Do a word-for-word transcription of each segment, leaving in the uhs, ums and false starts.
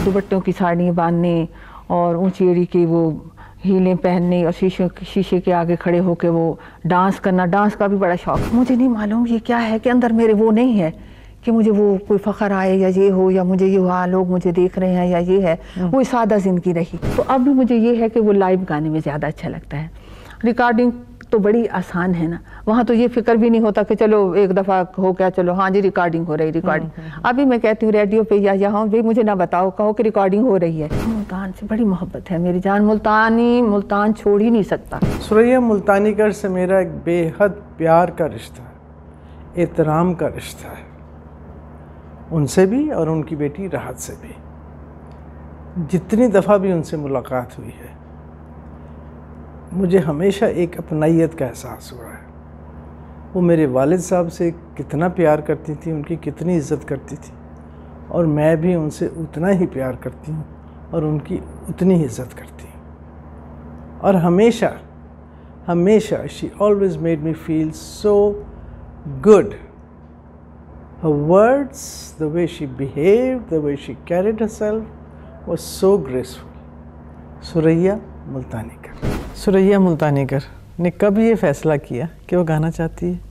दुपट्टों की साड़ी बांधने और ऊंची एड़ी की वो हीलें पहनने और शीशे शीशे के आगे खड़े होकर वो डांस करना, डांस का भी बड़ा शौक। मुझे नहीं मालूम ये क्या है कि अंदर मेरे वो नहीं है कि मुझे वो कोई फ़ख्र आए या ये हो या मुझे ये हुआ लोग मुझे देख रहे हैं या ये है, वो सादा ज़िंदगी रही। तो अब भी मुझे ये है कि वो लाइव गाने में ज़्यादा अच्छा लगता है। रिकॉर्डिंग तो बड़ी आसान है ना, वहाँ तो ये फिक्र भी नहीं होता कि चलो एक दफ़ा हो गया, चलो हाँ जी रिकॉर्डिंग हो रही रिकॉर्डिंग। अभी मैं कहती हूँ रेडियो पे या यहाँ भी मुझे ना बताओ, कहो कि रिकॉर्डिंग हो रही है। मुल्तान से बड़ी मोहब्बत है मेरी जान, मुल्तानी मुल्तान छोड़ ही नहीं सकता। सुरैया मुल्तानीकर से मेरा एक बेहद प्यार का रिश्ता है, एहतराम का रिश्ता है, उनसे भी और उनकी बेटी राहत से भी। जितनी दफ़ा भी उनसे मुलाकात हुई है मुझे हमेशा एक अपनाइयत का एहसास हुआ है। वो मेरे वालिद साहब से कितना प्यार करती थी, उनकी कितनी इज़्ज़त करती थी, और मैं भी उनसे उतना ही प्यार करती हूँ और उनकी उतनी ही इज़्ज़त करती हूँ। और हमेशा हमेशा she always made me feel so good. Her words, the way she behaved, the way she carried herself was so graceful. Suraiya Multanikar. Suraiya Multanikar ने कब ये फैसला किया कि वो गाना चाहती है?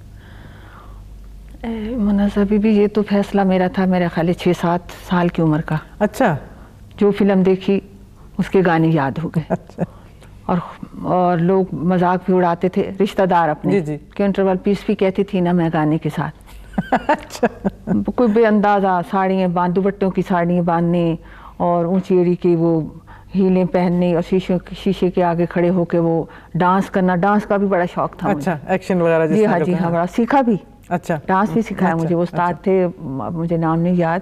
मुन्नज़ बीबी, ये तो फैसला मेरा था मेरे ख्याल छः सात साल की उम्र का। अच्छा। जो फिल्म देखी उसके गाने याद हो गए। अच्छा। और और लोग मजाक भी उड़ाते थे, रिश्तेदार अपने जी जी कि इंटरवल पीस भी कहती थी ना मैं गाने के साथ। अच्छा। कोई बेअंदाज़ा साड़ियाँ बांध दुपट्टों की साड़ियाँ बांधने और ऊंची एड़ी की वो हीलें पहनने और शीशे शीशे के आगे खड़े होकर वो डांस करना, डांस का भी बड़ा शौक था। अच्छा, एक्शन वगैरह जी हाँ जी हाँ, बड़ा सीखा भी। अच्छा। डांस भी सिखाया अच्छा, मुझे, वो उस्ताद अच्छा। थे, मुझे नाम नहीं याद,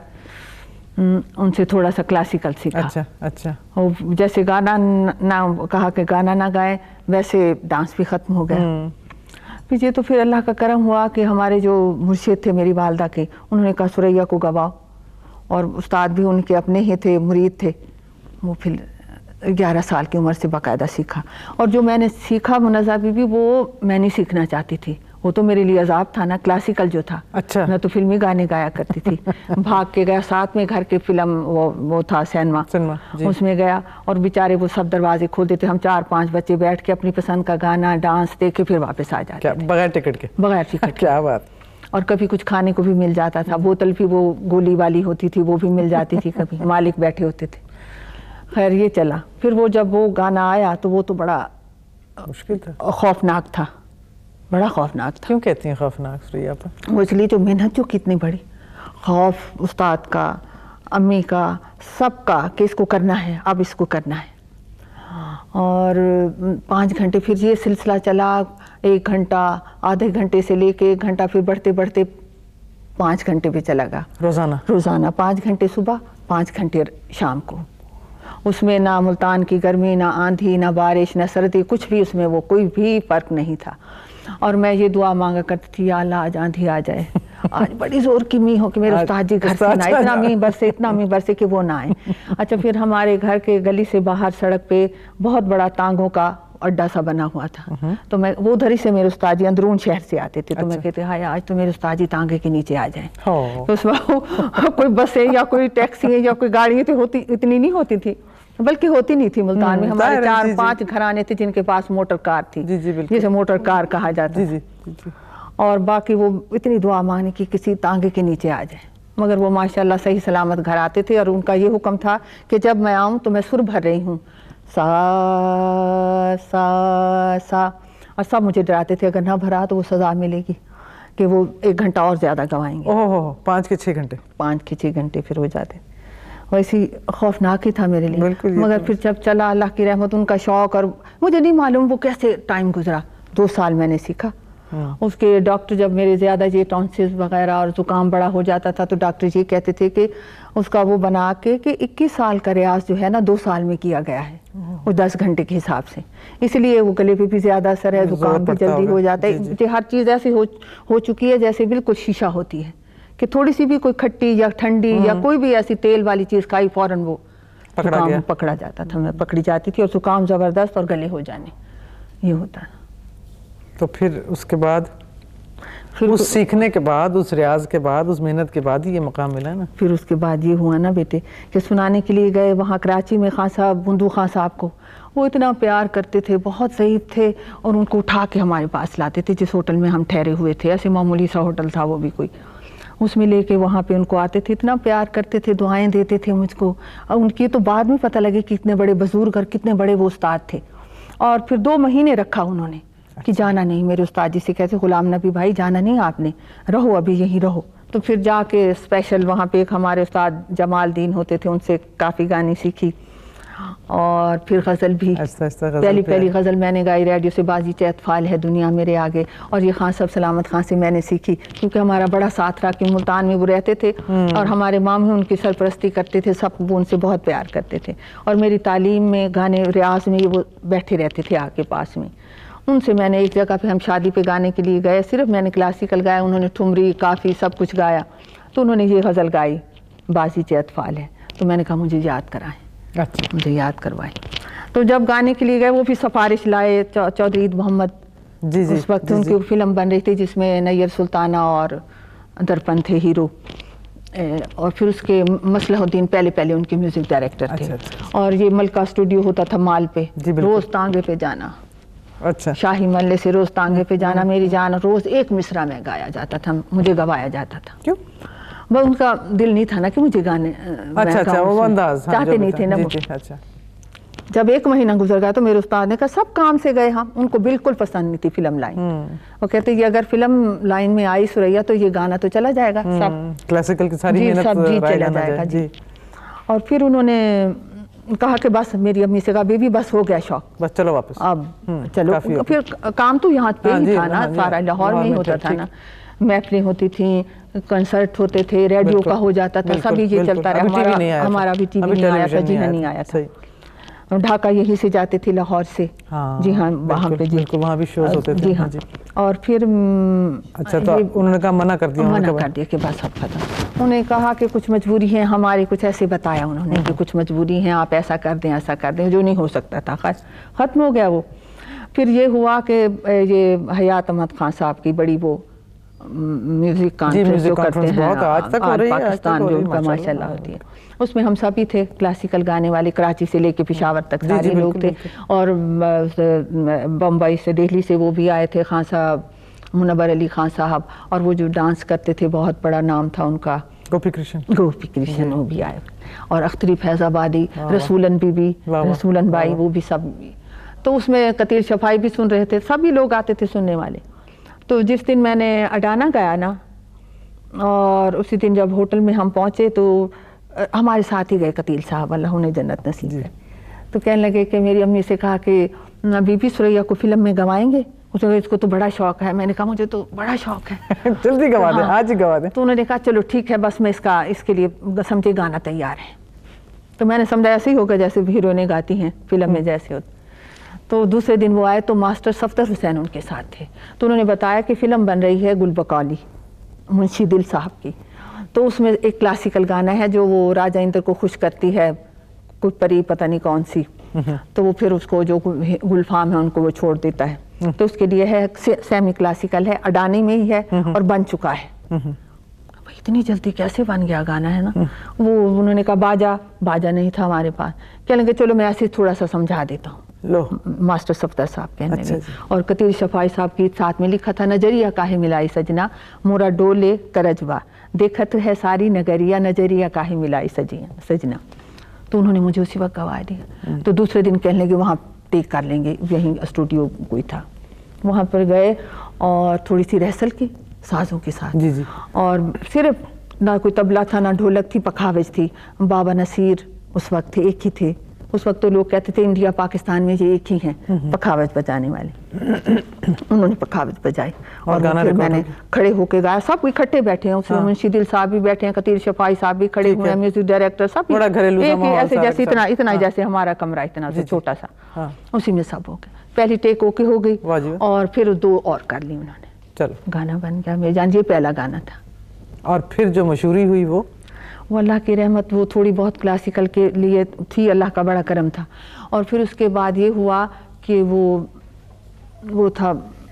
उनसे थोड़ा सा क्लासिकल सीखा। अच्छा अच्छा। और जैसे गाना ना कहा कि गाना ना गाए, वैसे डांस भी ख़त्म हो गया। फिर ये तो फिर अल्लाह का करम हुआ कि हमारे जो मुर्शिद थे मेरी वालदा के, उन्होंने कहा सुरैया को गवाओ, और उस्ताद भी उनके अपने ही थे, मुरीद थे। वो फिर ग्यारह साल की उम्र से बाकायदा सीखा। और जो मैंने सीखा मुन्नज़ बीबी, वो मैं नहीं सीखना चाहती थी, वो तो मेरे लिए अजाब था ना, क्लासिकल जो था। अच्छा। मैं तो फिल्मी गाने गाया करती थी। भाग के गया, साथ में घर के फिल्म वो वो था सिनेमा, उसमें गया, और बेचारे वो सब दरवाजे खोल देते, हम चार पांच बच्चे बैठ के अपनी पसंद का गाना डांस देख के फिर वापस आ जाते थे बगैर टिकट के। बगैर टिकट। क्या बात। और कभी कुछ खाने को भी मिल जाता था, बोतल भी वो गोली वाली होती थी वो भी मिल जाती थी, कभी मालिक बैठे होते थे। खैर ये चला। फिर वो जब वो गाना आया तो वो तो बड़ा मुश्किल था, खौफनाक था, बड़ा खौफनाक था। क्यों कहती हैं खौफनाक सुरैया पर? वो इसलिए जो मेहनत जो कितनी बड़ी, खौफ उस्ताद का, अम्मी का, सबका कि इसको करना है, अब इसको करना है। और पाँच घंटे फिर ये सिलसिला चला, एक घंटा, आधे घंटे से लेके एक घंटा, फिर बढ़ते बढ़ते पाँच घंटे पे चला गया रोज़ाना। रोज़ाना पाँच घंटे सुबह, पाँच घंटे शाम को। उसमें ना मुल्तान की गर्मी, ना आंधी, ना बारिश, ना सर्दी, कुछ भी उसमें वो कोई भी फ़र्क नहीं था। और मैं ये दुआ मांगा करती थी, या अल्लाह आज आंधी आ जाए, आज बड़ी जोर की मींह हो कि मेरे उस्ताद जी घर से ना, इतना मींह बरसे इतना मींह बरसे कि वो ना आए। अच्छा, फिर हमारे घर के गली से बाहर सड़क पे बहुत बड़ा टांगों का अड्डा सा बना हुआ था, तो मैं वो उधर ही से मेरे उस्ताद जी अंदरून शहर से आते थे। तो मैं कहती हाय आज तो मेरे उस्ताद जी टांगे के नीचे आ जाए। तो उस वक्त कोई बसें या कोई टैक्सी या कोई गाड़ियाँ तो होती इतनी नहीं होती थी, बल्कि होती नहीं थी मुल्तान में। हमारे चार पांच घराने थे जिनके पास मोटर कार थी, जिसे मोटर कार कहा जाता है। और बाकी वो इतनी दुआ मांगने की किसी तांगे के नीचे आ जाए, मगर वो माशाल्लाह सही सलामत घर आते थे। और उनका ये हुक्म था कि जब मैं आऊँ तो मैं सुर भर रही हूँ, सा सा सा, और सब मुझे डराते थे अगर ना भरा तो वो सज़ा मिलेगी कि वो एक घंटा और ज़्यादा गवाएंगे। ओह, पाँच के छः घंटे पाँच के छः घंटे फिर हो जाते। वैसी खौफनाक ही था मेरे लिए, मगर फिर जब चला अल्लाह की रहमत, उनका शौक़, और मुझे नहीं मालूम वो कैसे टाइम गुजरा। दो साल मैंने सीखा। उसके डॉक्टर जब मेरे ज़्यादा ये टॉन्सिल्स वगैरह और ज़ुकाम बड़ा हो जाता था तो डॉक्टर ये कहते थे कि उसका वो बना के कि इक्कीस साल का रियाज जो है ना दो साल में किया गया है, वो दस घंटे के हिसाब से, इसलिए वो गले पे भी ज़्यादा असर है, ज़ुकाम भी जल्दी हो जाता है। हर चीज़ ऐसी हो हो चुकी है जैसे बिल्कुल शीशा होती है कि थोड़ी सी भी कोई खट्टी या ठंडी या कोई भी ऐसी तेल वाली चीज़ खाई फ़ौरन वो जुकाम पकड़ा जाता था, मैं पकड़ी जाती थी, और जुकाम ज़बरदस्त और गले हो जाने, ये होता। तो फिर उसके बाद اس سیکھنے کے بعد، اس ریاض کے بعد، اس محنت کے بعد ہی یہ مقام ملا نا. پھر اس کے بعد یہ ہوا نا بیٹے کہ سنانے کے لیے گئے وہاں کراچی میں خان صاحب، بندو خان صاحب کو. وہ اتنا پیار کرتے تھے، بہت ضعیف تھے، اور ان کو اٹھا کے ہمارے پاس لاتے تھے جس ہوٹل میں ہم ٹھہرے ہوئے تھے. ایسے معمولی سا ہوٹل تھا وہ بھی کوئی، اس میں لے کے وہاں پہ ان کو آتے تھے. اتنا پیار کرتے تھے، دعائیں دیتے تھے مجھ کو. اور ان کی تو بعد میں پتہ لگے کہ اتنے بڑے بزرگ اور کتنے بڑے وہ استاد تھے. اور پھر دو مہینے رکھا انہوں نے کہ جانا نہیں. میرے استاد جی سے کہتے غلام نبی بھائی جانا نہیں آپ نے، رہو ابھی یہیں رہو. تو پھر جا کے اسپیشل وہاں پہ ایک ہمارے استاد جمال دین ہوتے تھے، ان سے کافی گانے سیکھی. اور پھر غزل بھی پہلی پہلی غزل میں نے گائی ریڈیو سے، بازی چہ اطفال ہے دنیا میرے آگے. اور یہ خان صاحب سلامت خان سے میں نے سیکھی، کیونکہ ہمارا بڑا ساتھ رہا کہ ملتان میں وہ رہتے تھے اور ہمارے مام ان کی سرپرستی کرتے تھے، سب وہ ان سے بہت پیار کرتے تھے. اور میری تعلیم میں، گانے ریاض میں وہ بیٹھے رہتے تھے آ کے پاس میں. ان سے میں نے ایک جگہ پہ ہم شادی پہ گانے کے لیے گئے، صرف میں نے کلاسیکل گایا، انہوں نے ٹھمری کافی سب کچھ گایا. تو انہوں نے یہ غزل گائی بازی چہ اطفال ہے، تو میں نے کہا مجھے یاد کرائیں. اچھا، مجھے یاد کروائیں. تو جب گانے کے لیے گئے وہ بھی سفارش لائے چودھری عید محمد. جی جی اس وقت ان کی فلم بن رہی تھی جس میں نیر سلطانہ اور درپن تھے ہیرو. اور پھر اس کے مصلح الدین پہلے پہلے ان کے میوزک ڈائریکٹر تھے. اور یہ ملکہ اسٹوڈیو ہوتا تھا مال پہ، روز تانگے پہ جانا. اچھا، شاہی محلے سے روز تانگے پہ جانا میری جان. روز ایک مصرع میں گایا جاتا تھا، مجھے گوایا جاتا تھا. کیوں؟ وہ ان کا دل نہیں تھا نا کہ مجھے گانے، اچھا اچھا وہ انداز چاہتے نہیں تھے نا وہ. اچھا. جب ایک مہینہ گزر گیا تو میرے استاد نے کہا سب کام سے گئے ہم، ان کو بالکل پسند نہیں تھی فلم لائن. وہ کہتے یہ اگر فلم لائن میں آئی سوریا تو یہ گانا تو چلا جائے گا، سب کلاسیکل کی ساری محنت سب جی چلا جائے گا. جی. اور پھر انہوں نے کہا کہ بس، میری امی سے کہا بیوی بس ہو گیا شوق، بس چلو واپس. اب چلو. پھر کام تو یہاں پہ ہی تھا نا، سارا لاہور میں ہی ہوتا تھا نا. محفلیں ہوتی تھیں، کنسرٹ ہوتے تھے، ریڈیو کا ہو جاتا تھا، سبھی یہ چلتا رہا. ہمارا ہمارا بھی ٹی وی نہیں آیا تھا. جی ہاں نہیں آیا تھا. ڈھاکہ یہیں سے جاتے تھے لاہور سے. جی ہاں وہاں پہ جی وہاں بھی شوز ہوتے تھے. جی ہاں. اور پھر اچھا تو انہوں نے کہا منع کر دیا؟ منع کر دیا کہ بس اب ختم. انہوں نے کہا کہ کچھ مجبوری ہے ہماری، کچھ ایسے بتایا انہوں نے کہ کچھ مجبوری ہیں، آپ ایسا کر دیں ایسا کر دیں، جو نہیں ہو سکتا تھا. ختم ہو گیا وہ. پھر یہ ہوا کہ یہ حیات احمد خان صاحب کی بڑی وہ میوزک کانفرنس جو کرتے ہیں آج پاکستان، جو ان کا ماشاء اللہ ہوتی ہے، اس میں ہم سبھی تھے کلاسیکل گانے والے. کراچی سے لے کے پشاور تک سارے لوگ تھے. اور بمبئی سے، دہلی سے وہ بھی آئے تھے، خان صاحب منور علی خان صاحب. اور وہ جو ڈانس کرتے تھے بہت بڑا نام تھا ان کا، گوپی کرشن. گوپی کرشن وہ بھی آئے. اور اختری فیض آبادی، رسولن بی بی، رسولن بائی، وہ بھی سب. تو اس میں قتیل شفائی بھی سن رہے تھے، سبھی لوگ آتے تھے سننے والے. تو جس دن میں نے اڈانا گایا نا، اور اسی دن جب ہوٹل میں ہم پہنچے تو ہمارے ساتھ ہی گئے قتیل صاحب، اللہ انہیں جنت نصیب کرے. تو کہنے لگے کہ میری امی سے کہا کہ بی بی سوریا کو فلم میں گوائیں گے. اس نے اس کو تو بڑا شوق ہے. میں نے کہا مجھے تو بڑا شوق ہے، جلدی گوا دیں، آج ہی گوا دیں. تو انہوں نے کہا چلو ٹھیک ہے، بس میں اس کا اس کے لیے سمجھے گانا تیار ہے. تو میں نے سمجھا ایسے ہی ہوگا جیسے ہیروئنیں گاتی ہیں فلم میں جیسے ہوتا. تو دوسرے دن وہ آئے تو ماسٹر صفدر حسین ان کے ساتھ تھے. تو انہوں نے بتایا کہ فلم بن رہی ہے گل بقولی منشی دل صاحب کی. تو اس میں ایک کلاسیکل گانا ہے جو وہ راجہ اندر کو خوش کرتی ہے، کوئی پری پتہ نہیں کون سی. تو وہ پھر اس کو جو گلفام ہے ان کو وہ چھوڑ دیتا ہے. تو اس کے لیے ہے سیمی کلاسیکل ہے، اڈانی میں ہی ہے اور بن چکا ہے. اتنی جلدی کیسے بن گیا گانا ہے نا. وہ انہوں نے کہا باجا باجا نہیں تھا ہمارے پاس. کہنے لگے چلو میں ایسے تھوڑا سا سمجھا دیتا ہوں. لو ماسٹر صفدر صاحب کہنے لگے. اور قتیل شفائی صاحب کی ساتھ میں لکھا تھا نظریہ کاہے ملائی سجنا مورا ڈولے کرجوا دیکھت ہے ساری نگریہ نظریہ کاہے ملائی سجنا. تو انہوں نے مجھے اسی وقت گوا دیا. تو دوسرے دن کہنے لگے وہاں ٹیک کر لیں گے، یہیں اسٹوڈیو کوئی تھا وہاں پر گئے اور تھوڑی سی ریہرسل کی سازوں کے ساتھ. جی جی. اور صرف نہ کوئی طبلہ تھا نہ ڈھولک تھی، پکھاوج تھی. بابا نصیر اس وقت تھے، ایک ہی تھے. اس وقت تو لوگ کہتے تھے انڈیا پاکستان میں یہ ایک ہی ہیں پکھاوج بجانے والے. انہوں نے پکھاوج بجائی اور پھر میں نے کھڑے ہو کے گایا. سب اکٹھے بیٹھے ہیں، اس میں منشی دل صاحب بھی بیٹھے ہیں، قتیل شفائی صاحب بھی کھڑے ہوئے ہیں، میوزک ڈائریکٹر سب ایسے جیسے اتنا اتنا جیسے ہمارا کمرہ اتنا سا چھوٹا سا، اسی میں سب ہو گیا. پہلی ٹیک اوکے ہو گئی اور پھر دو اور کر لی انہوں نے. چلو گانا بن گیا میری جان. یہ پہلا گانا تھا. اور پھر جو مشہوری ہوئی وہ وہ اللہ کی رحمت، وہ تھوڑی بہت کلاسیکل کے لیے تھی، اللہ کا بڑا کرم تھا. اور پھر اس کے بعد یہ ہوا کہ وہ وہ تھا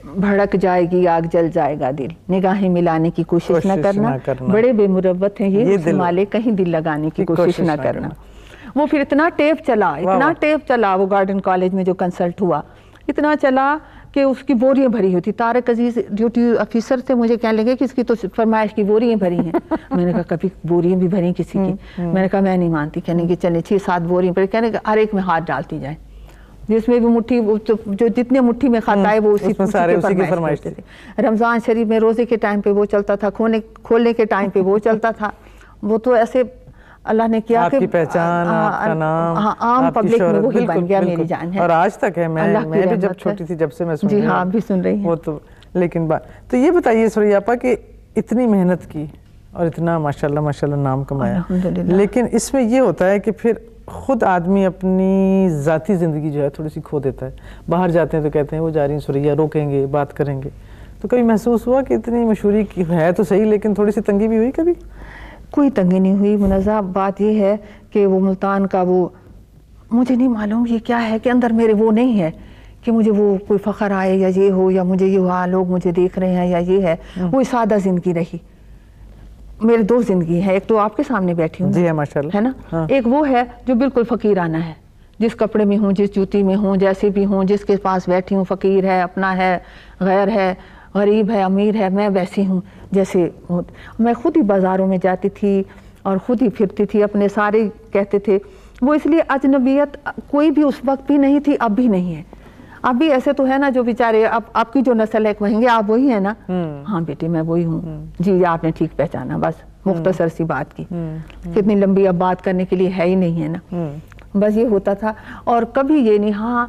بھڑک جائے گی آگ جل جائے گا دل، نگاہیں ملانے کی کوشش نہ کرنا، بڑے بے مروت ہیں یہ حسن والے، کہیں دل لگانے کی کوشش نہ کرنا۔ وہ پھر اتنا ٹیپ چلا، اتنا ٹیپ چلا، وہ گارڈن کالج میں جو کنسلٹ ہوا اتنا چلا کہ اس کی بوریاں بھری ہوتی۔ طارق عزیز ڈیوٹی آفیسر تھے، مجھے کہنے لگے کہ اس کی تو فرمائش کی بوریاں بھری ہیں۔ میں نے کہا کبھی بوریاں بھی بھری کسی کی؟ میں نے کہا میں نہیں مانتی۔ کہنے کہ چلے چھ سات بوریاں بھری، کہنے کہ ہر ایک میں ہاتھ ڈالتی جائیں، جس میں بھی مٹھی جو جتنے مٹھی میں کھاتا ہے وہ اسی کی فرمائش کرتے تھے۔ رمضان شریف میں روزے کے ٹائم پہ وہ چلتا تھا، کھولنے کے ٹائم پہ وہ چلتا تھا۔ وہ تو ایسے اللہ نے کیا کہ آپ کی پہچان، آپ کا نام، عام پبلک میں وہی بن گیا میری جان ہے، اور آج تک ہے۔ میں میں بھی جب چھوٹی تھی جب سے میں سن رہی ہوں، جی ہاں بھی سن رہی ہیں وہ تو۔ لیکن بات تو یہ بتائیے سوریا آپا کہ اتنی محنت کی اور اتنا ماشاءاللہ ماشاءاللہ نام کمایا، لیکن اس میں یہ ہوتا ہے کہ پھر خود آدمی اپنی ذاتی زندگی جو ہے تھوڑی سی کھو دیتا ہے۔ باہر جاتے ہیں تو کہتے ہیں وہ جا رہی ہیں سوریا، روکیں گے، بات کریں گے۔ تو کبھی محسوس ہوا کہ اتنی مشہوری کی ہے تو صحیح لیکن تھوڑی سی تنگی بھی ہوئی کبھی؟ کوئی تنگی نہیں ہوئی منزہ۔ بات یہ ہے کہ وہ ملتان کا وہ مجھے نہیں معلوم یہ کیا ہے کہ اندر میرے وہ نہیں ہے کہ مجھے وہ کوئی فخر آئے یا یہ ہو یا مجھے یہ ہوا لوگ مجھے دیکھ رہے ہیں یا یہ ہے۔ وہ سادہ زندگی رہی میرے، دو زندگی ہے، ایک تو آپ کے سامنے بیٹھی ہوں جی ہے ماشاءاللہ، ہے نا، ایک وہ ہے جو بالکل فقیرانہ ہے، جس کپڑے میں ہوں، جس جوتی میں ہوں، جیسے بھی ہوں، جس کے پاس بیٹھی ہوں، فقیر ہے، اپنا ہے، غیر ہے، غریب ہے، امیر ہے، میں ویسی ہوں جیسے ہوں۔ میں خود ہی بازاروں میں جاتی تھی اور خود ہی پھرتی تھی، اپنے سارے کہتے تھے وہ، اس لیے اجنبیت کوئی بھی اس وقت بھی نہیں تھی، اب بھی نہیں ہے۔ اب بھی ایسے تو ہے نا جو بیچارے اب آپ کی جو نسل ہے کہیں گے آپ وہی ہیں نا، ہاں بیٹے میں وہی ہوں، جی آپ نے ٹھیک پہچانا، بس مختصر سی بات کی، کتنی لمبی اب بات کرنے کے لیے ہے ہی نہیں ہے نا، بس یہ ہوتا تھا۔ اور کبھی یہ نہیں، ہاں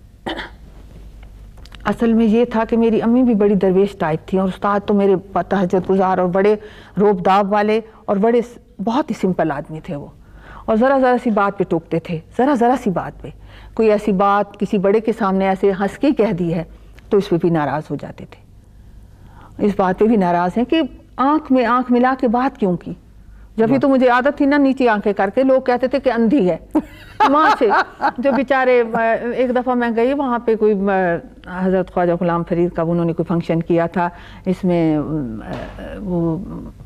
اصل میں یہ تھا کہ میری امی بھی بڑی درویش ٹائپ تھی اور استاد تو میرے تہجد گزار اور بڑے روب داب والے اور بڑے بہت ہی سمپل آدمی تھے وہ، اور ذرا ذرا سی بات پہ ٹوکتے تھے، ذرا ذرا سی بات پہ کوئی ایسی بات کسی بڑے کے سامنے ایسے ہنس کے کہہ دی ہے تو اس پہ بھی ناراض ہو جاتے تھے، اس بات پہ بھی ناراض ہیں کہ آنکھ میں آنکھ ملا کے بات کیوں کی، جبھی تو مجھے عادت تھی نا نیچے آنکھیں کر کے، لوگ کہتے تھے کہ اندھی ہے وہاں سے جو بیچارے۔ ایک دفعہ میں گئی وہاں پہ کوئی حضرت خواجہ غلام فرید کا انہوں نے کوئی فنکشن کیا تھا، اس میں وہ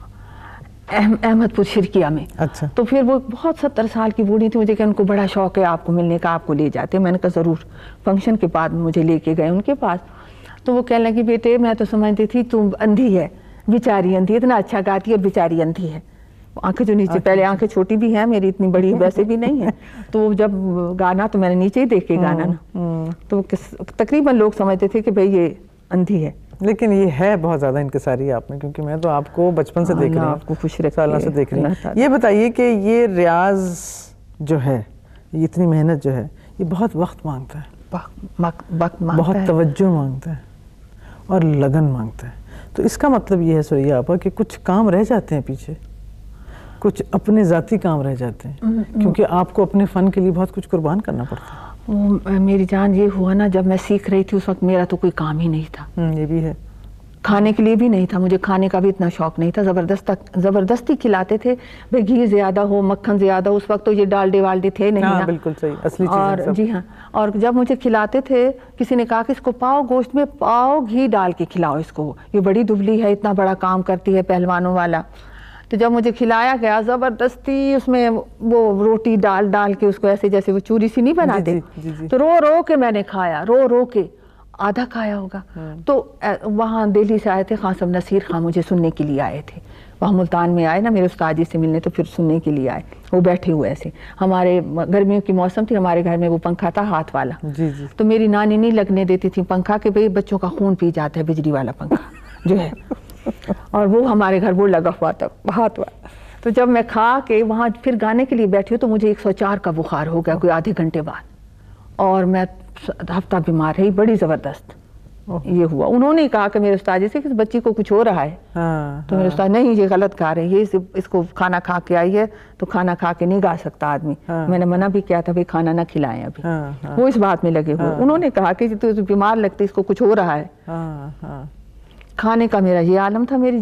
احمد پور شرکیہ میں، اچھا، تو پھر وہ بہت ستر سال کی بوڑھی تھی، مجھے کہ ان کو بڑا شوق ہے آپ کو ملنے کا، آپ کو لے جاتے، میں نے کہا ضرور۔ فنکشن کے بعد مجھے لے کے گئے ان کے پاس، تو وہ کہنے لگی بیٹے میں تو سمجھتی تھی تم اندھی ہے، بیچاری اندھی، اتنا اچھا گاتی ہے اور بیچاری اندھی ہے۔ آنکھیں جو نیچے، پہلے آنکھیں چھوٹی بھی ہیں میری، اتنی بڑی ویسے بھی نہیں ہے، تو جب گانا تو میں نے نیچے ہی دیکھ کے گانا نا، تو تقریباً لوگ سمجھتے تھے کہ بھئی یہ اندھی ہے۔ لیکن یہ ہے بہت زیادہ انکساری آپ میں، کیونکہ میں تو آپ کو بچپن سے دیکھ رہی ہوں، آپ کو خوش رکھے، سالوں سے دیکھ رہی ہوں۔ یہ بتائیے کہ یہ ریاض جو ہے، یہ اتنی محنت جو ہے، یہ بہت وقت مانگتا ہے، وقت بہت توجہ مانگتا ہے اور لگن مانگتا ہے۔ تو اس کا مطلب یہ ہے سوریا آپا کہ کچھ کام رہ جاتے ہیں پیچھے، کچھ اپنے ذاتی کام رہ جاتے ہیں، کیونکہ آپ کو اپنے فن کے لیے بہت کچھ قربان کرنا پڑتا ہے۔ میری جان یہ ہوا نا جب میں سیکھ رہی تھی اس وقت میرا تو کوئی کام ہی نہیں تھا، یہ بھی ہے، کھانے کے لیے بھی نہیں تھا، مجھے کھانے کا بھی اتنا شوق نہیں تھا، زبردست زبردستی کھلاتے تھے، بھئی گھی زیادہ ہو، مکھن زیادہ ہو، اس وقت تو یہ ڈالڈے والڈے تھے نہیں نا، بالکل صحیح، اصلی اور جی ہاں، اور جب مجھے کھلاتے تھے کسی نے کہا کہ اس کو پاؤ گوشت میں پاؤ گھی ڈال کے کھلاؤ اس کو، یہ بڑی دبلی ہے، اتنا بڑا کام کرتی ہے پہلوانوں والا۔ تو جب مجھے کھلایا گیا زبردستی اس میں وہ روٹی ڈال ڈال کے اس کو ایسے جیسے وہ چوری سی نہیں بناتے، تو رو رو کے میں نے کھایا، رو رو کے آدھا کھایا ہوگا۔ تو وہاں دہلی سے آئے تھے قاسم نصیر خان، مجھے سننے کے لیے آئے تھے، وہاں ملتان میں آئے نا میرے استاد جی سے ملنے، تو پھر سننے کے لیے آئے، وہ بیٹھے ہوئے ایسے، ہمارے گرمیوں کی موسم تھی، ہمارے گھر میں وہ پنکھا تھا ہاتھ والا، تو میری نانی نہیں لگنے دیتی تھی پنکھا کہ بھئی بچوں کا خون پی جاتا ہے بجلی والا پنکھا جو ہے، اور وہ ہمارے گھر وہ لگا ہوا تھا ہاتھ والا۔ تو جب میں کھا کے وہاں پھر گانے کے لیے بیٹھی ہوں تو مجھے ایک سو چار کا بخار ہو گیا کوئی آدھے گھنٹے بعد، اور میں ہفتہ بیمار رہی، بڑی زبردست یہ ہوا۔ انہوں نے کہا کہ میرے استاد جی سے کہ اس بچی کو کچھ ہو رہا ہے، تو میرے استاد نہیں یہ غلط کہا رہے ہیں، یہ اس کو کھانا کھا کے آئی ہے تو کھانا کھا کے نہیں گا سکتا آدمی، میں نے منع بھی کیا تھا بھئی کھانا نہ کھلائیں ابھی، وہ اس بات میں لگے ہوئے۔ انہوں نے کہا کہ تو بیمار لگتی اس کو کچھ ہو رہا ہے، کھانے کا میرا یہ عالم تھا میری جان،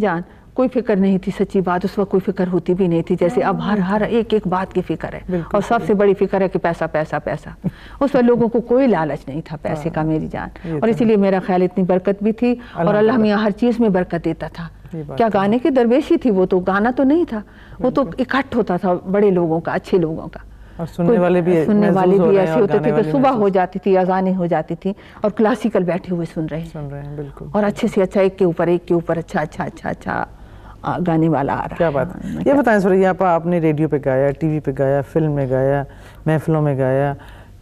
کوئی فکر نہیں تھی سچی بات، اس وقت کوئی فکر ہوتی بھی نہیں تھی جیسے اب ہر ہر ایک ایک بات کی فکر ہے، اور سب سے بڑی فکر ہے کہ پیسہ پیسہ پیسہ. اس وقت لوگوں کو کوئی لالچ نہیں تھا پیسے کا میری جان، اور اسی لیے میرا خیال اتنی برکت بھی تھی، اور اللہ میاں ہر چیز میں برکت دیتا تھا. کیا گانے کی درویشی تھی وہ، تو گانا تو نہیں تھا، وہ تو اکٹھ ہوتا تھا بڑے لوگوں کا، اچھے لوگوں کا. اور سننے والے بھی سننے والے بھی ایسے ہوتے تھے کہ صبح ہو جاتی تھی، اذانیں ہو جاتی تھی اور کلاسیکل بیٹھے ہوئے سن رہے ہیں، بالکل، اور اچھے سے اچھا ایک کے اوپر ایک کے اوپر اچھا اچھا اچھا اچھا گانے والا آ رہا ہے. کیا بات. یہ بتائیں سوریا آپا، آپ نے ریڈیو پہ گایا، ٹی وی پہ گایا، فلم میں گایا، محفلوں میں گایا،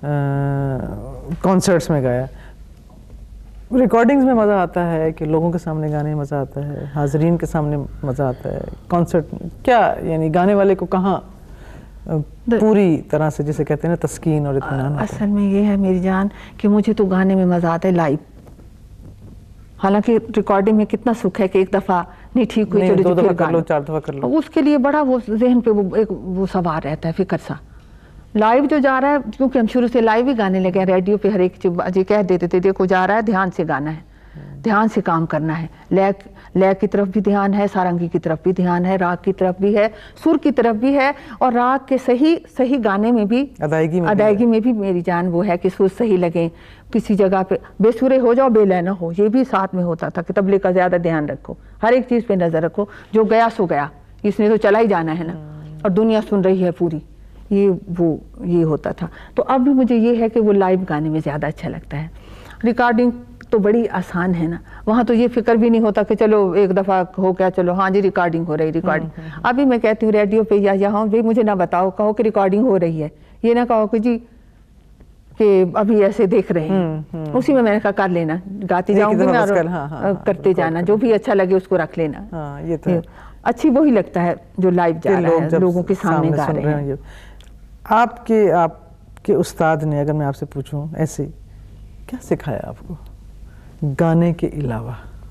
کانسرٹس میں گایا، ریکارڈنگز میں مزہ آتا ہے کہ لوگوں کے سامنے گانے میں مزہ آتا ہے، حاضرین کے سامنے مزہ آتا ہے، کانسرٹ کیا یعنی گانے والے کو کہاں پوری طرح سے جسے کہتے ہیں نا تسکین اور اطمینان ہوتا ہے؟ اصل میں یہ ہے میری جان کہ مجھے تو گانے میں مزہ آتا ہے لائیو. حالانکہ ریکارڈنگ میں کتنا سکھ ہے کہ ایک دفعہ نہیں ٹھیک ہوئی چلو دو دفعہ کر لو، چار دفعہ کر لو، اس کے لیے بڑا وہ ذہن پہ وہ ایک وہ سوار رہتا ہے فکر سا. لائیو جو جا رہا ہے، کیونکہ ہم شروع سے لائیو ہی گانے لگے ہیں، ریڈیو پہ ہر ایک چیز کہہ دیتے تھے دیکھو جا رہا ہے دھیان سے گانا ہے، دھیان سے کام کرنا ہے، لے لے کی طرف بھی دھیان ہے، سارنگی کی طرف بھی دھیان ہے، راگ کی طرف بھی ہے، سر کی طرف بھی ہے، اور راگ کے صحیح صحیح گانے میں بھی ادائیگی میں ادائیگی میں بھی میری جان وہ ہے کہ سر صحیح لگیں. کسی جگہ پہ بے سرے ہو جاؤ بے لے نہ ہو، یہ بھی ساتھ میں ہوتا تھا کہ تبلیغ کا زیادہ دھیان رکھو، ہر ایک چیز پہ نظر رکھو، جو گیا سو گیا، اس نے تو چلا ہی جانا ہے نا، اور دنیا سن رہی ہے پوری، یہ وہ یہ ہوتا تھا. تو اب بھی مجھے یہ ہے کہ وہ لائیو گانے میں زیادہ اچھا لگتا ہے. ریکارڈنگ تو بڑی آسان ہے نا، وہاں تو یہ فکر بھی نہیں ہوتا کہ چلو ایک دفعہ ہو گیا چلو ہاں جی ریکارڈنگ ہو رہی ریکارڈنگ. ابھی میں کہتی ہوں ریڈیو پہ یا یہاں بھی مجھے نہ بتاؤ، کہو کہ ریکارڈنگ ہو رہی ہے، یہ نہ کہو کہ جی کہ ابھی ایسے دیکھ رہے ہیں. اسی میں میں نے کہا کر لینا، گاتی جاؤں گی میں اور کرتے جانا، جو بھی اچھا لگے اس کو رکھ لینا. اچھی وہی لگتا ہے جو لائیو جا رہا ہے، لوگوں کے سامنے گا رہے ہیں. آپ کے آپ کے استاد نے اگر میں آپ سے پوچھوں ایسے کیا سکھایا آپ کو گانے کے علاوہ؟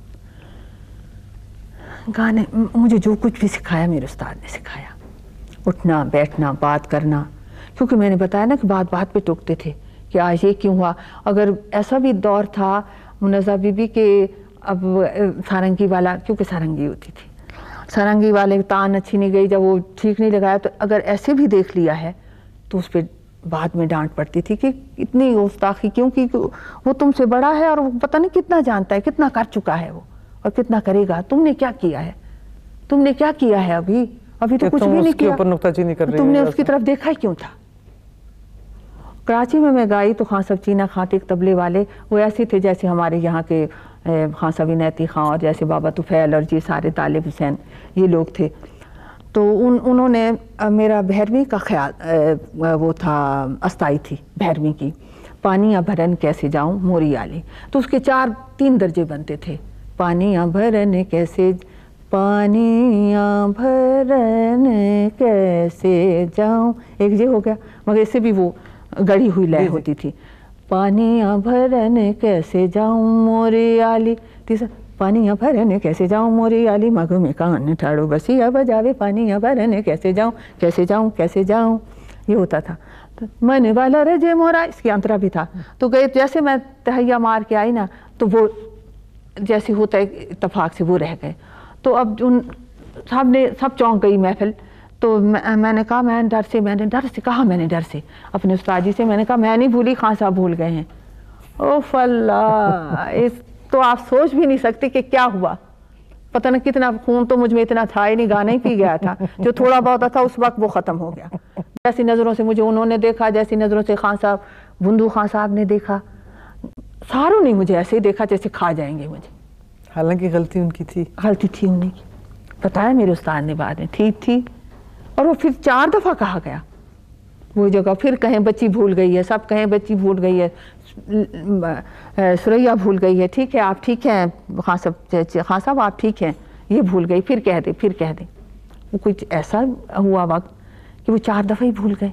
گانے مجھے جو کچھ بھی سکھایا میرے استاد نے سکھایا، اٹھنا بیٹھنا بات کرنا، کیونکہ میں نے بتایا نا کہ بات بات پہ ٹوکتے تھے کہ آج یہ کیوں ہوا. اگر ایسا بھی دور تھا منزہ بی بی کہ اب سارنگی والا، کیونکہ سارنگی ہوتی تھی، سارنگی والے تان اچھی نہیں گئی، جب وہ ٹھیک نہیں لگایا تو اگر ایسے بھی دیکھ لیا ہے تو اس پہ بعد میں ڈانٹ پڑتی تھی کہ اتنی گستاخی کیوں کی، وہ تم سے بڑا ہے اور وہ پتہ نہیں کتنا جانتا ہے، کتنا کر چکا ہے وہ اور کتنا کرے گا، تم نے کیا کیا ہے، تم نے کیا کیا ہے ابھی ابھی تو کچھ بھی نہیں کیا، تم نے اس کی طرف دیکھا ہی کیوں تھا. کراچی میں میں گائی تو خان صاحب چینا خان ایک طبلے والے، وہ ایسے تھے جیسے ہمارے یہاں کے خان صاحب عنایتی خان اور جیسے بابا طفیل اور جی سارے طالب حسین یہ لوگ تھے. تو ان انہوں نے میرا بھیرویں کا خیال وہ تھا، استائی تھی بھیرویں کی، پانیاں بھرن کیسے جاؤں موری آلے، تو اس کے چار تین درجے بنتے تھے. پانیاں بھرن کیسے پانیاں بھرن کیسے جاؤں، ایک یہ ہو گیا، مگر اس سے بھی وہ گڑی ہوئی لے ہوتی تھی. پانیاں بھرن کیسے جاؤں موری آلی، تیسرا پانیاں بھرن کیسے جاؤں موری آلی، مگو میں کان ٹھاڑو بسیا بجاوے، پانیاں بھرن کیسے جاؤں کیسے جاؤں کیسے جاؤں، یہ ہوتا تھا. من والا رجے مورا، اس کی انترا بھی تھا. تو گئے جیسے میں تہیا مار کے آئی نا تو وہ جیسے ہوتا ہے اتفاق سے وہ رہ گئے. تو اب ان سب نے سب چونک گئی محفل. تو میں نے کہا میں ڈر سے میں نے ڈر سے کہا میں نے ڈر سے اپنے استاد جی سے میں نے کہا میں نہیں بھولی، خان صاحب بھول گئے ہیں. اوف اللہ، اس تو آپ سوچ بھی نہیں سکتے کہ کیا ہوا. پتہ نہیں کتنا خون تو مجھ میں اتنا تھا ہی نہیں، گانا ہی پی گیا تھا. جو تھوڑا بہت تھا اس وقت وہ ختم ہو گیا. جیسی نظروں سے مجھے انہوں نے دیکھا، جیسی نظروں سے خان صاحب بندو خان صاحب نے دیکھا، ساروں نے مجھے ایسے ہی دیکھا جیسے کھا جائیں گے مجھے. حالانکہ غلطی ان کی تھی، غلطی تھی انہیں کی. بتایا میرے استاد نے بعد میں ٹھیک تھی. اور وہ پھر چار دفعہ کہا گیا وہ جگہ، پھر کہیں بچی بھول گئی ہے، سب کہیں بچی بھول گئی ہے، سریا بھول گئی ہے، ٹھیک ہے آپ ٹھیک ہیں خان صاحب خان صاحب آپ ٹھیک ہیں، یہ بھول گئی، پھر کہہ دے پھر کہہ دے. وہ کچھ ایسا ہوا وقت کہ وہ چار دفعہ ہی بھول گئے.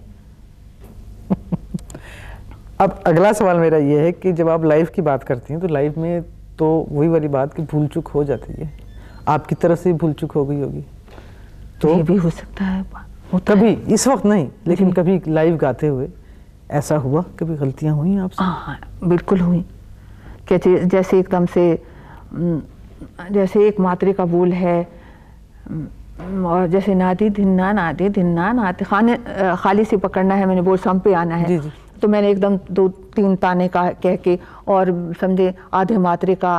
اب اگلا سوال میرا یہ ہے کہ جب آپ لائف کی بات کرتی ہیں تو لائف میں تو وہی والی بات کہ بھول چک ہو جاتی ہے، آپ کی طرف سے بھول چک ہو گئی ہوگی. تو یہ بھی ہو سکتا ہے کبھی، اس وقت نہیں لیکن کبھی لائیو گاتے ہوئے ایسا ہوا، کبھی غلطیاں ہوئی آپ سے؟ ہاں بالکل ہوئی. کہ جیسے ایک دم سے جیسے ایک ماترے کا بول ہے اور جیسے نادی دھننا نادی دھننا نادی خانے خالی سے پکڑنا ہے، میں نے بول سم پہ آنا ہے، تو میں نے ایک دم دو تین تانے کا کہہ کے، اور سمجھے آدھے ماترے کا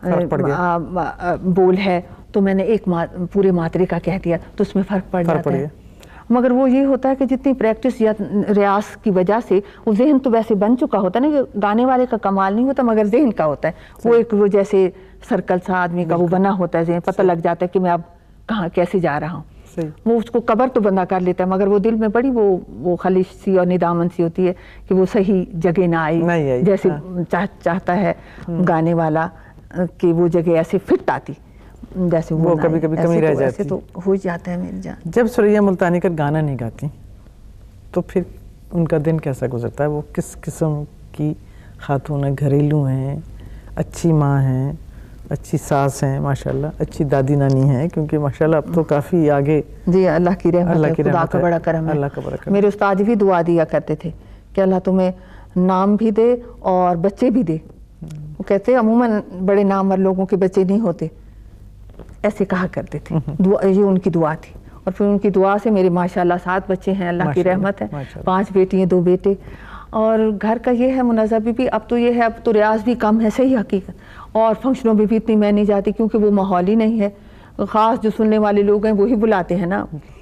بول ہے تو میں نے ایک پورے ماترے کا کہہ دیا، تو اس میں فرق پڑ جاتا ہے۔ مگر وہ یہ ہوتا ہے کہ جتنی پریکٹس یا ریاض کی وجہ سے وہ ذہن تو ویسے بن چکا ہوتا ہے نا، کہ گانے والے کا کمال نہیں ہوتا مگر ذہن کا ہوتا ہے، وہ ایک وہ جیسے سرکل سا آدمی کا وہ بنا ہوتا ہے ذہن، پتہ لگ جاتا ہے کہ میں اب کہاں کیسے جا رہا ہوں۔ وہ اس کو قبر تو بندہ کر لیتا ہے مگر وہ دل میں بڑی وہ وہ خلش سی اور ندامت سی ہوتی ہے کہ وہ صحیح جگہ نہ آئی جیسے چاہتا ہے گانے والا کہ وہ جگہ ایسے فٹ آتی، جیسے وہ کبھی کبھی کمی رہ جاتی، تو ہو جاتا ہے میری جان۔ جب سوریا ملتانی کر گانا نہیں گاتی تو پھر ان کا دن کیسا گزرتا ہے؟ وہ کس قسم کی خاتون ہیں؟ گھریلو ہیں، اچھی ماں ہیں، اچھی ساس ہیں ماشاءاللہ، اچھی دادی نانی ہیں، کیونکہ ماشاءاللہ اب تو کافی آگے۔ جی اللہ کی رحمت ہے، خدا کا بڑا کرم ہے، اللہ کا بڑا کرم۔ میرے استاد بھی دعا دیا کرتے تھے کہ اللہ تمہیں نام بھی دے اور بچے بھی دے۔ وہ کہتے ہیں عموماً بڑے نامور لوگوں کے بچے نہیں ہوتے، ایسے کہا کرتے تھے، یہ ان کی دعا تھی، اور پھر ان کی دعا سے میرے ماشاءاللہ سات بچے ہیں، اللہ کی رحمت ہے، پانچ بیٹی ہیں دو بیٹے۔ اور گھر کا یہ ہے منظر بھی, بھی اب تو یہ ہے, اب تو ریاض بھی کم ہے صحیح حقیقت, اور فنکشنوں میں بھی اتنی میں نہیں جاتی کیونکہ وہ ماحول ہی نہیں ہے, خاص جو سننے والے لوگ ہیں وہی بلاتے ہیں نا.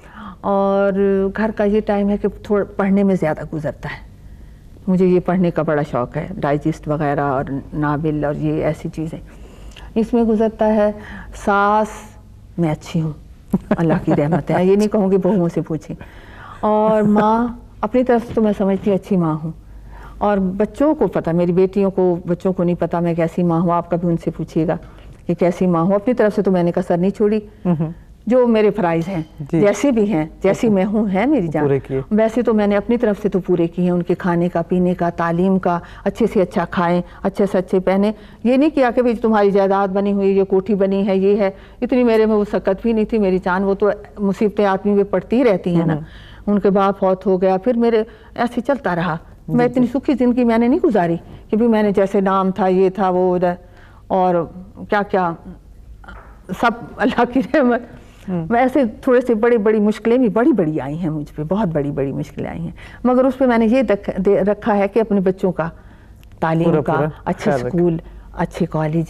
اور گھر کا یہ ٹائم ہے کہ تھوڑا پڑھنے میں زیادہ گزرتا ہے, مجھے یہ پڑھنے کا بڑا شوق ہے, ڈائجسٹ وغیرہ اور ناول اور یہ ایسی چیزیں اس میں گزرتا ہے. ساس میں اچھی ہوں اللہ کی رحمت ہے, یہ نہیں کہوں گی بہوؤں سے پوچھیں. اور ماں اپنی طرف سے تو میں سمجھتی ہوں اچھی ماں ہوں, اور بچوں کو پتہ, میری بیٹیوں کو بچوں کو نہیں پتہ میں کیسی ماں ہوں, آپ کبھی ان سے پوچھیے گا کہ کیسی ماں ہوں. اپنی طرف سے تو میں نے کسر نہیں چھوڑی, جو میرے فرائض ہیں جیسے بھی ہیں, جیسی میں ہوں ہے میری جان, ویسے تو میں نے اپنی طرف سے تو پورے کیے ہیں. ان کے کھانے کا, پینے کا, تعلیم کا, اچھے سے اچھا کھائیں, اچھے سے اچھے پہنیں. یہ نہیں کیا کہ بھائی تمہاری جائیداد بنی ہوئی, یہ کوٹھی بنی ہے, یہ ہے, اتنی میرے میں وہ سکت بھی نہیں تھی میری جان. وہ تو مصیبتیں آدمی میں پڑتی ہی رہتی ہیں نا, ان کے باپ فوت ہو گیا, پھر میرے ایسے چلتا رہا. میں اتنی سکھی زندگی میں نے نہیں گزاری کہ بھی میں نے جیسے نام تھا یہ تھا وہ ادھر اور کیا کیا سب اللہ کی رحمت. ویسے تھوڑے سے بڑی بڑی مشکلیں بھی بڑی بڑی آئی ہیں مجھ پہ, بہت بڑی بڑی مشکلیں آئی ہیں, مگر اس پہ میں نے یہ رکھا ہے کہ اپنے بچوں کا تعلیم کا, اچھے اسکول, اچھے کالج,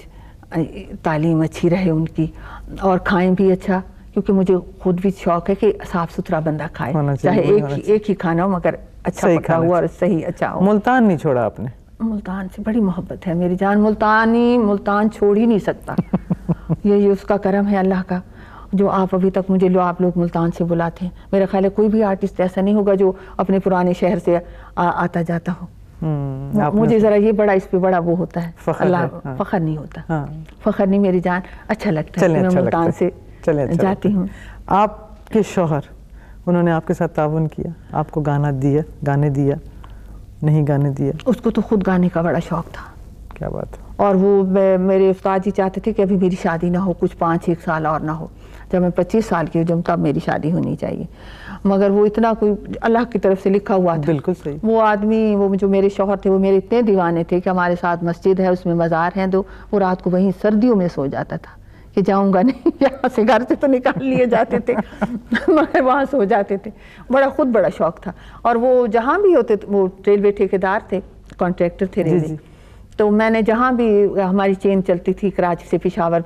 تعلیم اچھی رہے ان کی, اور کھائیں بھی اچھا, کیونکہ مجھے خود بھی شوق ہے کہ صاف ستھرا بندہ کھائے, چاہے ایک ایک ہی کھانا ہو مگر اچھا پکا ہوا اور صحیح اچھا ہو. ملتان نہیں چھوڑا آپ نے؟ ملتان سے بڑی محبت ہے میری جان, ملتانی ملتان چھوڑ ہی نہیں سکتا. یہ اس کا کرم ہے اللہ کا, جو آپ ابھی تک مجھے لو آپ لوگ ملتان سے بلاتے ہیں. میرا خیال ہے کوئی بھی آرٹسٹ ایسا نہیں ہوگا جو اپنے پرانے شہر سے آتا جاتا ہو. مجھے ذرا یہ بڑا اس پہ بڑا وہ ہوتا ہے, اللہ فخر نہیں ہوتا, فخر نہیں میری جان, اچھا لگتا ہے میں ملتان سے جاتی ہوں. آپ کے شوہر انہوں نے آپ کے ساتھ تعاون کیا, آپ کو گانا دیا, گانے دیا, نہیں گانے دیا؟ اس کو تو خود گانے کا بڑا شوق تھا. کیا بات ہے. اور وہ میرے استاد جی چاہتے تھے کہ ابھی میری شادی نہ ہو, کچھ پانچ ایک سال اور نہ ہو, جب میں پچیس سال کی ہوں جب تب میری شادی ہونی چاہیے. مگر وہ اتنا کوئی اللہ کی طرف سے لکھا ہوا تھا. بالکل صحیح. وہ آدمی, وہ جو میرے شوہر تھے, وہ میرے اتنے دیوانے تھے کہ ہمارے ساتھ مسجد ہے, اس میں مزار ہیں, تو وہ رات کو وہیں سردیوں میں سو جاتا تھا کہ جاؤں گا نہیں, یہاں سے گھر سے تو نکال لیے جاتے تھے مگر وہاں سو جاتے تھے. بڑا خود بڑا شوق تھا. اور وہ جہاں بھی ہوتے, وہ ریلوے ٹھیکیدار تھے, کانٹریکٹر تھے ریلوے, تو میں نے جہاں بھی ہماری چین چلتی تھی کراچی سے پشاور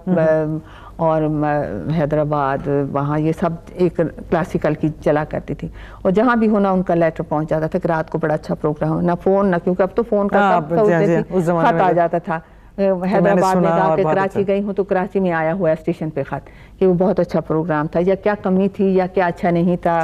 اور حیدرآباد, وہاں یہ سب ایک کلاسیکل کی چلا کرتی تھی, اور جہاں بھی ہونا ان کا لیٹر پہنچ جاتا تھا کہ رات کو بڑا اچھا پروگرام ہو. نہ فون نہ, کیونکہ اب تو فون کا سب خط آ جاتا تھا. حیدرآباد میں جا کے کراچی گئی ہوں تو کراچی میں آیا ہوا اسٹیشن پہ خط کہ وہ بہت اچھا پروگرام تھا, یا کیا کمی تھی یا کیا اچھا نہیں تھا,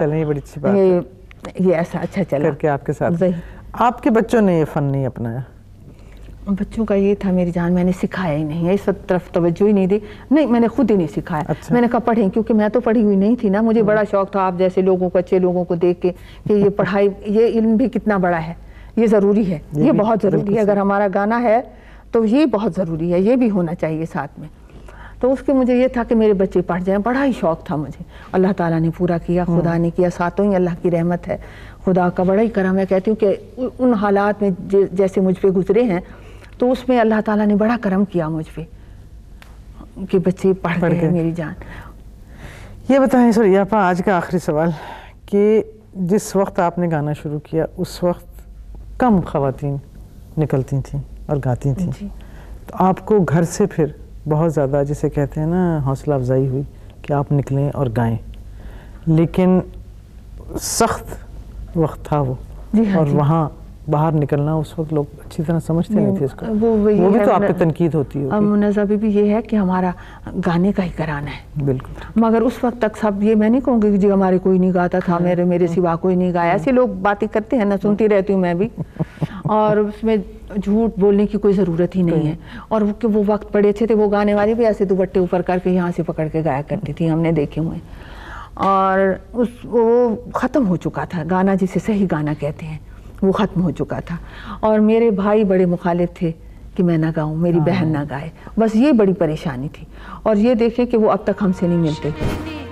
یہ ایسا اچھا چلا کر کے آپ کے ساتھ. آپ کے بچوں نے یہ فن نہیں اپنایا؟ بچوں کا یہ تھا میری جان, میں نے سکھایا ہی نہیں ہے, اس طرف توجہ ہی نہیں دی. نہیں, میں نے خود ہی نہیں سکھایا. میں نے کہا پڑھیں, کیونکہ میں تو پڑھی ہوئی نہیں تھی نا. مجھے بڑا شوق تھا آپ جیسے لوگوں کو, اچھے لوگوں کو دیکھ کے کہ یہ پڑھائی, یہ علم بھی کتنا بڑا ہے, یہ ضروری ہے, یہ بہت ضروری ہے. اگر ہمارا گانا ہے تو یہ بہت ضروری ہے, یہ بھی ہونا چاہیے ساتھ میں. تو اس کے مجھے یہ تھا کہ میرے بچے پڑھ جائیں, بڑا ہی شوق تھا مجھے. اللہ تعالیٰ نے پورا کیا, خدا نے کیا, ساتوں ہی اللہ کی رحمت ہے, خدا کا بڑا ہی کرم ہے. کہتی ہوں کہ ان حالات میں جیسے مجھ پہ گزرے ہیں تو اس میں اللہ تعالیٰ نے بڑا کرم کیا مجھ پہ کہ بچے پڑھ گئے ہیں میری جان. یہ بتائیں سریاپا آج کا آخری سوال کہ جس وقت آپ نے گانا شروع کیا اس وقت کم خواتین نکلتی تھیں اور گاتی تھیں جی. تو آپ کو گھر سے پھر بہت زیادہ جسے کہتے ہیں نا حوصلہ افزائی ہوئی کہ آپ نکلیں اور گائیں، لیکن سخت وقت تھا وہ جی ہاں اور جی. وہاں باہر نکلنا اس وقت لوگ اچھی طرح سمجھتے نہیں تھے اس کو، وہ وہی وہ بھی ہے تو آپ پہ منہ- تنقید ہوتی ہوگی. منزہ بی بی یہ ہے کہ ہمارا گانے کا ہی کرانا ہے، بالکل مگر اس وقت تک سب یہ میں نہیں کہوں گی کہ جی ہمارے کوئی نہیں گاتا تھا، میرے میرے سوا کوئی نہیں گایا، ایسے لوگ باتیں کرتے ہیں نا، سنتی رہتی ہوں میں بھی، اور اس میں جھوٹ بولنے کی کوئی ضرورت ہی نہیں ہے. اور وہ کہ وہ وقت بڑے اچھے تھے، وہ گانے والی بھی ایسے دوپٹے اوپر کر کے یہاں سے پکڑ کے گایا کرتی تھی، ہم نے دیکھے ہوئے. اور اس وہ ختم ہو چکا تھا گانا، جسے صحیح گانا کہتے ہیں، وہ ختم ہو چکا تھا. اور میرے بھائی بڑے مخالف تھے کہ میں نہ گاؤں، میری بہن نہ گائے، بس یہ بڑی پریشانی تھی. اور یہ دیکھیں کہ وہ اب تک ہم سے نہیں ملتے.